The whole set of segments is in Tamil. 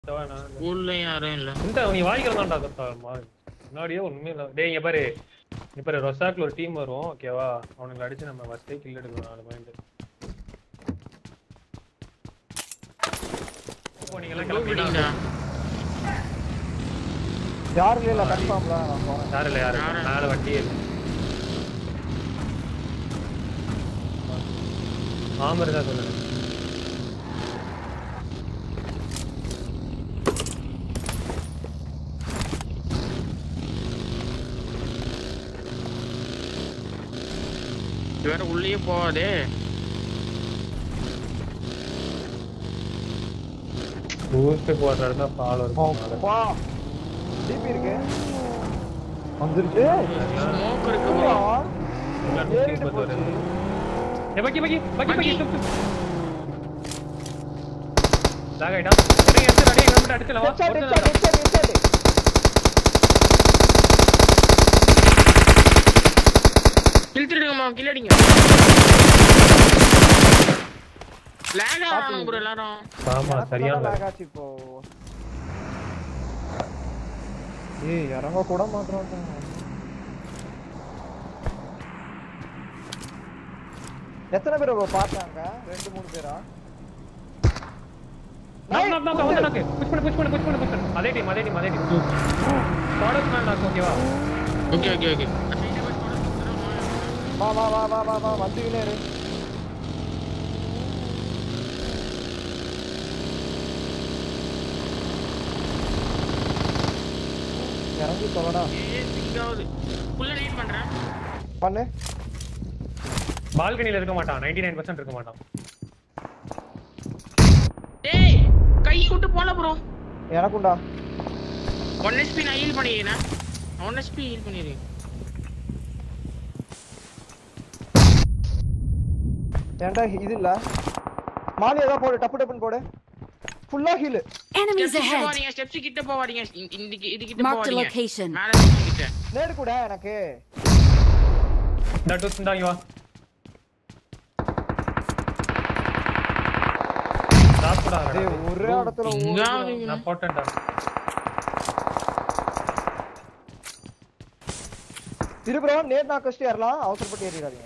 ஊர்ல யாரும் இல்ல. இந்த நீ வாங்கிக்கிறதான்டா கத்தாமா. முன்னாடியே ஒண்ணுமே இல்ல. டேய் இங்க பாரு. இங்க பாரு ரொசாக்ல ஒரு டீம் வரும். ஓகேவா? அவனுங்களை அடிச்சு நம்ம ஃபர்ஸ்டே கில் எடுக்கணும் 4 பாயிண்ட். இப்போ நீங்க எல்லாம் கிளம்பிட்டீங்க. யாரும் இல்ல கன்ஃபார்ம்ல நான் போறேன். யாரு இல்ல 4 வண்டி இல்ல. ஆமர் தான் சொல்லுங்க. வேற உள்ளே போவாதே. பூஸ்ட் போடுறதா ஃபாலோ இருக்கு. வா. டிபி இருக்கு. வந்துருச்சு. ஸ்மோக் இருக்கு bro. பக்கி. லாகைடா. ரெடி எங்க அடிச்சல வா. கில்டிடுங்கமா கில்லடிங்க. லாக் ஆகும் bro எல்லாரும். ஆமா சரியான லாக் ஆச்சு இப்போ. ஏய் இறங்க கூட மாட்டறாங்க. எத்தனை பேர் bro பார்த்தாங்க? 2-3 பேரா? நான் வந்து புஷ் பண்ணு. அதே டீம். ப்ராடக்ட் மேன் நான் ஓகேவா? ஓகே. வா வந்துகினே இரு. இறங்கி சொல்லடா. எங்காவது ஃபுல்லா ரீட் பண்றேன். பண்ணு. பால்கனில இருக்க மாட்டான். 99% இருக்க மாட்டான். டேய் கை விட்டு போல bro. எனக்குண்டா. 1 HP நான் ஹீல் பண்ணிறேன். 1 HP ஹீல் பண்ணிறேன். ஏன்டா இது இல்ல. மாலி ஏதா போடு டப்புன்னு போடு. ஃபுல்லா ஹீல். Enemies ahead. ஸ்டெப்ஸ் கிட்ட போவாதீங்க. இது கிட்ட Mark the போவாதீங்க. location. மேல ஸ்டெப்ஸ் கிட்ட. நேடு கூட எனக்கு. தட் உஸ்டா யூ சாப்பிடா. டேய் ஒரே இடத்துல எங்காவது நான் போட்டேன்டா. திருப்ரோ நேட் நான் கஷ்ட ஏறலாம். அவசரப்பட்டு ஏறிடாதீங்க.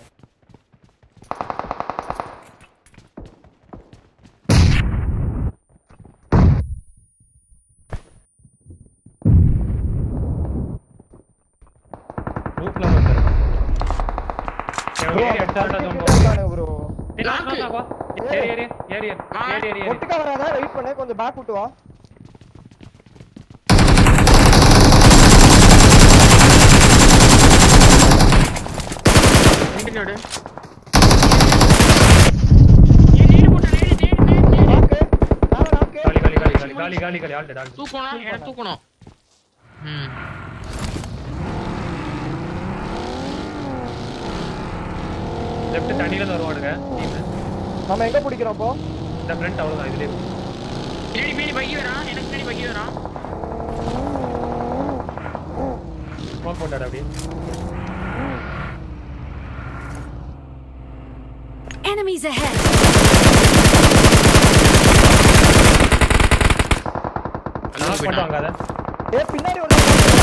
ரூஃப்ல வந்துரு. ஏறி அடிச்சாடா ஜம்போ. ப்ரோ. வா. ஏறி. ஒட்டுக்க வராத. வெயிட் பண்ணு. கொஞ்சம் பேக் விட்டு வா. கண்டினியூடு. காலி ஆல்டா. தூக்கணும். லெஃப்ட் தண்ணில வருவானுங்க டீம். நம்ம எங்க பிடிக்கிறோம் போ? இந்த ஃப்ரண்ட் அவ்வளவுதான் இதுலயே. பின்னாடி பைக்கி வரான். எனக்கு பின்னாடி பைக்கி வரான். ஸ்மோக் போட்டாடா அப்படியே. Enemies ahead. நான் போடுவாங்க அத. ஏய் பின்னாடி ஒன்னு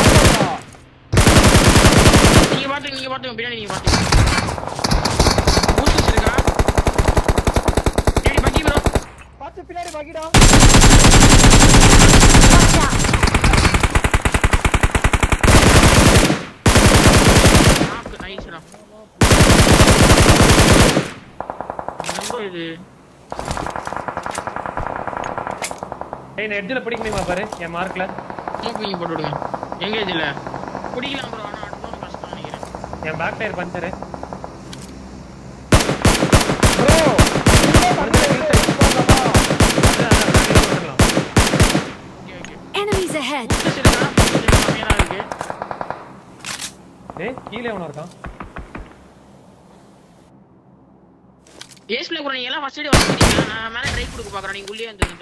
நீங்க பாத்துங்க பின்னாடி நீங்க பாத்துங்க. பூஸ்ட் இருக்கா? பின்னாடி பக்கி bro. பாத்து பின்னாடி பக்கிடா. நாக்கு நைஸ்டா. நம்போ இது. ஏய் நான் எட்ஜ்ல பிடிக்கணுமா பாரு என் மார்க்ல. ஸ்மோக்கிங் போட்டு விடுங்க. எங்க இதுல? பிடிக்கலாம் bro. ஆனா அடுத்து கஷ்டம் நினைக்கிறேன். என் back tyre puncture. Bro Enemies ahead. ஏய் கீழ எவனோ இருக்கான். ஏஸ்ல கூட நீங்க எல்லாம் ஃபர்ஸ்ட் எய்ட் வாங்கிட்டீங்க. நான் மேல ட்ரை கொடுக்க பார்க்கறேன். நீங்க உள்ளே வந்து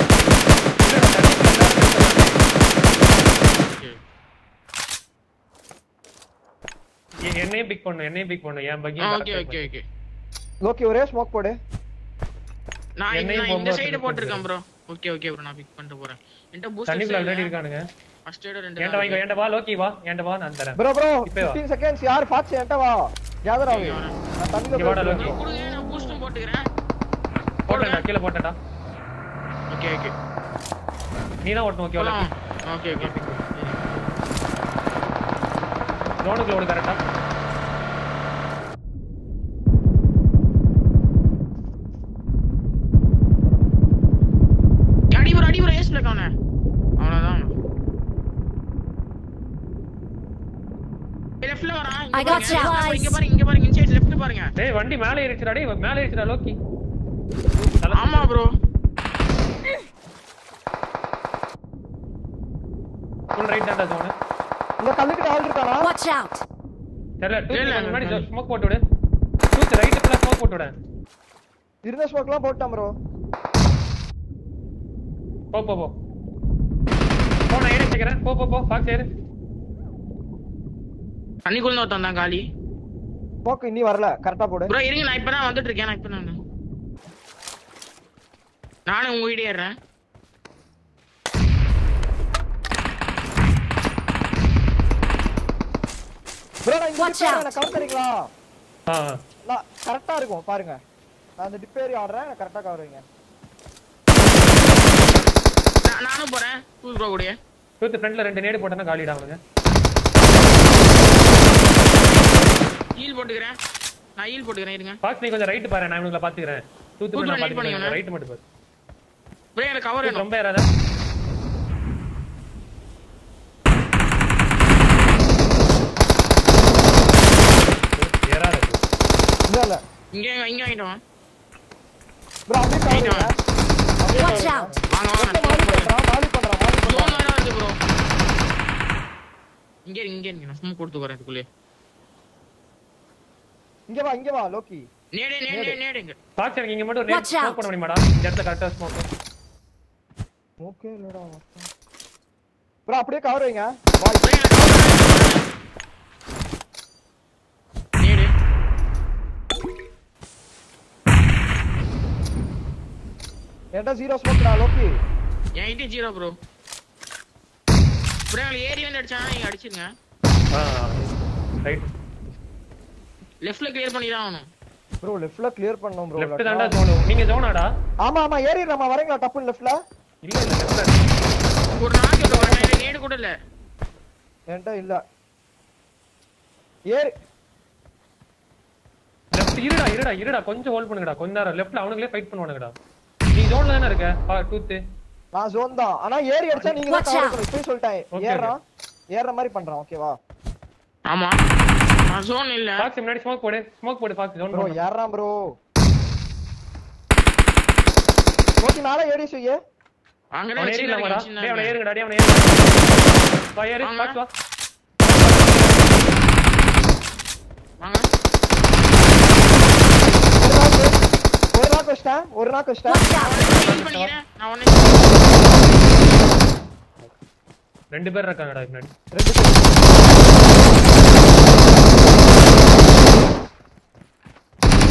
என்னையும் பிக் பண்ணு என் பக்கி. ஓகே ஒரே ஸ்மோக் போடு. நான் இந்த சைடு போட்டுருக்கேன் bro. ஓகே ஓகே ப்ரோ நான் பிக் பண்ணிட்டு போறேன் என்கிட்ட பூஸ்ட் தண்ணிக்குள்ள ஆல்ரெடி இருக்கானுங்க ஃபர்ஸ்ட் எய்ட் ரெண்டு ஏன்டா வாங்க ஏன்டா வா லோக்கி வா ஏன்டா வா நான் தரேன் ப்ரோ ப்ரோ இப்பவே வா. 15 செகண்ட்ஸ் யார் ஃபாக்ஸ் என்கிட்ட வா கேதர் ஆகு நான் தண்ணில இங்க வாடா லோக்கி கொடுங்க நான் பூஸ்டும் போட்டுக்கறேன் போட்டேன்டா கீழ போட்டேன்டா ஓகே ஓகே நீ தான் ஓட்டணும் ஓகே லோக்கி ஓகே ஓகே ஜோனுக்குள்ள ஓடு கரெக்ட்டா அடி ப்ரோ ஏஸ் பிளேக் அவனதான் லெஃப்ட்ல வரான் I got supplies. இங்க பாருங்க இன்சைட் லெஃப்ட் பாருங்க டேய் வண்டி மேலே ஏறிச்சுடா டேய் மேலே ஏறிச்சுடா லோக்கி ஆமா ப்ரோ ஃபுல் ரைட் தான்டா ஜோன் இந்த கல்லுக்கு ஆள் இருக்கானா Watch out! தெரியல டூ இல்ல, முன்னாடி ஸ்மோக் போட்டு விடு டூ ரைட் ஃபுல்லா ஸ்மோக் போட்டு விடு இருந்த ஸ்மோக்லாம் போட்டான் ப்ரோ போ போ போ நான் ஏறி சீக்கிரம் போ ஃபாக்ஸ் ஏறு தண்ணிக்குள்ள ஒருத்தன் தான் காலி ஸ்மோக் இன்னி வரல கரெக்ட்டா போடு ப்ரோ இருங்க நான் இப்பதான் வந்துட்டு இருக்கேன் நானே உங்க வீடியோ ஏறேன் ப்ரோ நான் இந்த Watch டிப் out. நான் கவர் தரீங்களா ஆ நான் கரெக்ட்டா இருக்கும் பாருங்க நான் அந்த டிப் ஏறி ஆடுறேன் கரெக்ட்டா கவர் வைங்க நானும் போறேன் ப்ரோ கூடயே டூ ஃப்ரண்ட்ல ரெண்டு நேடு போட்டனா காலிடா அவனுங்க ஹீல் போட்டுக்கறேன் நான் ஹீல் போட்டுக்கறேன் இருங்க ஃபாக்ஸ் நீ கொஞ்சம் ரைட் பாரு நான் இவங்கள பாத்துக்கறேன் டூ Bro, நான் right பாத்துக்கறேன் பண்ணீங்களா? ரைட் மட்டும் பாரு ப்ரோ எனக்கு கவர் வேணும் ரொம்ப ஏறாத ஏறாத இல்ல இங்க வாங்கிட்டு வா ப்ரோ அப்படியே கவர் வைங்க அப்படியே Watch cover out! வாங்க வைங்க. வாங்க மாலி பண்றான் ஜோன் வேற வருது ப்ரோ இங்க நான் ஸ்மோக் கொடுத்து வரேன் இதுக்குள்ளே இங்க வா லோக்கி நேடே இங்க ஃபாக்ஸ் எனக்கு இங்க மட்டும் ஒரு நேடு Watch out. ஸ்மோக் பண்ண முடியுமாடா இந்த இடத்துல கரெக்ட்டா ஸ்மோக் ஓகே இல்லடா ப்ரோ அப்படியே கவர் வைங்க ப்ரோ எனக்கு நேடு என்கிட்ட 0 ஸ்மோக்டா லோக்கி என்கிட்ட 0 ப்ரோ ஏறி வந்து அடிச்சானா நீங்க அடிச்சிருங்க ரைட் லெஃப்ட்ல கிளியர் பண்ணி தான் ஆகணும் ப்ரோ லெஃப்ட்ல கிளியர் பண்ணோம் ப்ரோ லெஃப்ட் தான்டா ஜோன் நீங்க ஜோனாடா ஆமா ஏறிறமா வரீங்களா டப்பு லெஃப்ட்ல இல்ல லெஃப்ட் ஒரு நாக்கு ப்ரோ எனக்கு நேடு கூட இல்ல என்கிட்ட இல்ல ஏறி லெஃப்ட் இருடா கொஞ்சம் ஹோல்ட் பண்ணுங்கடா கொஞ்ச நேரம் லெஃப்ட்ல அவனுங்களே ஃபைட் பண்ணுவானுங்கடா நீ ஜோன்ல தான இருக்க டூத் நான் ஜோன் தான் ஆனா ஏறி அடிச்சா நீங்க தான் Watch கவர் out. பண்ணு இப்பவே சொல்லிட்டேன் Okay, ஏறற மாதிரி பண்றான் ஓகேவா ஆமா நான் ஜோன் இல்ல ஃபாக்ஸ் முன்னாடி ஸ்மோக் போடு ஃபாக்ஸ் ஜோன் ப்ரோ ஏறறான் ப்ரோ ஓகே நாளை ஏறி செய்ய வாங்கடா அவன் ஏறிடலாம் வாடா சின்ன டேய் அவனை ஏறுங்கடா டேய் அவனை ஏறு வா ஏறு வாங்க. ஃபாக்ஸ் வா வாங்க ஒரு நாக்கு வச்சிட்டேன் Watch out! ஹீல் பண்ணிக்கிறேன் நான் ஒண்ணே ரெண்டு பேர் இருக்காங்கடா முன்னாடி ரெண்டு பேர்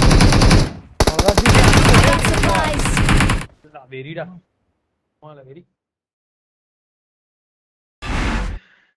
அவ்வளவுதான் Got supplies! வெரிடா மால வெரி